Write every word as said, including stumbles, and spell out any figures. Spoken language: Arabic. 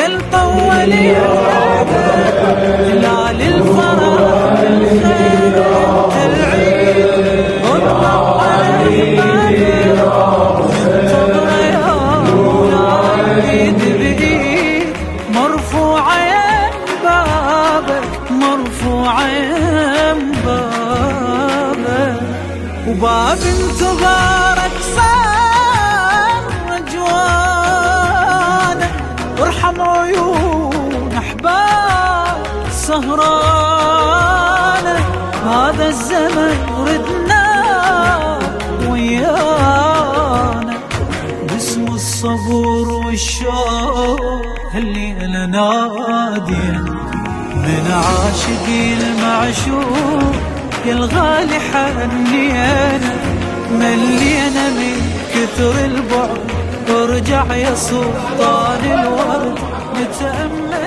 هل طول هلال الفرح الخير العيد والطوال منتظر يوم ايد بايد مرفوعة يا بابك مرفوعة يا بابك وباب انتظارك صار رجوانك وارحم عيون احباب سهرانه هذا الزمن ردنا ويانا باسم الصبر والشوق الليله ناديا من عاشقي المعشوق يا الغالي حنينا ملينا من كثر البعد وارجع يا سلطان الورد نتأمل